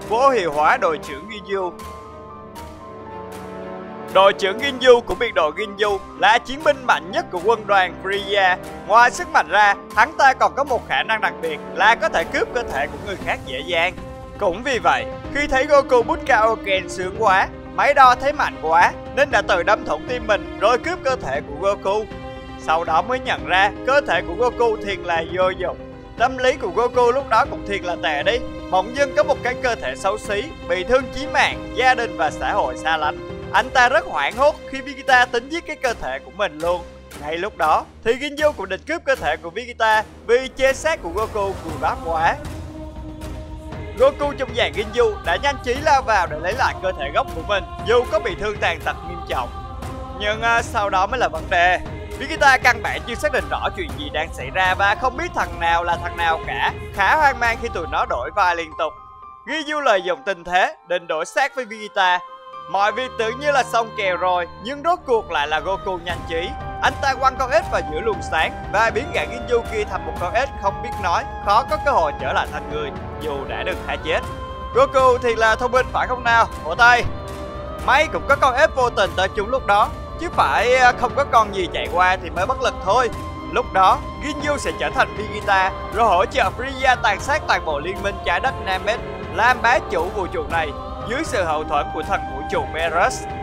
vô hiệu hóa đội trưởng Ginyu. Đội trưởng Ginyu của biệt đội Ginyu là chiến binh mạnh nhất của quân đoàn Freya. Ngoài sức mạnh ra, hắn ta còn có một khả năng đặc biệt là có thể cướp cơ thể của người khác dễ dàng. Cũng vì vậy, khi thấy Goku Budokai sướng quá, máy đo thấy mạnh quá nên đã tự đâm thủng tim mình rồi cướp cơ thể của Goku. Sau đó mới nhận ra cơ thể của Goku thiệt là vô dụng. Tâm lý của Goku lúc đó cũng thiệt là tệ đi. Bỗng dưng có một cái cơ thể xấu xí, bị thương chí mạng, gia đình và xã hội xa lánh. Anh ta rất hoảng hốt khi Vegeta tính giết cái cơ thể của mình luôn. Ngay lúc đó thì Ginyu cũng định cướp cơ thể của Vegeta vì chê xác của Goku cùi bắp quá. Goku trong dạng Ginyu đã nhanh trí lao vào để lấy lại cơ thể gốc của mình dù có bị thương tàn tật nghiêm trọng. Nhưng sau đó mới là vấn đề. Vegeta căn bản chưa xác định rõ chuyện gì đang xảy ra và không biết thằng nào là thằng nào cả. Khá hoang mang khi tụi nó đổi vai liên tục. Ginyu lợi dụng tình thế định đổi xác với Vegeta. Mọi việc tưởng như là xong kèo rồi, nhưng rốt cuộc lại là Goku nhanh trí. Anh ta quăng con ếch vào giữa luồng sáng và biến gã Ginyu kia thành một con ếch không biết nói, khó có cơ hội trở lại thành người dù đã được tha chết. Goku thì là thông minh phải không nào? Vỗ tay. May cũng có con ếch vô tình tới chúng lúc đó, chứ phải không có con gì chạy qua thì mới bất lực thôi. Lúc đó, Ginyu sẽ trở thành Vegeta rồi hỗ trợ Freya tàn sát toàn bộ liên minh trái đất Namek, làm bá chủ vũ trụ này dưới sự hậu thuẫn của thần vũ trụ Beerus.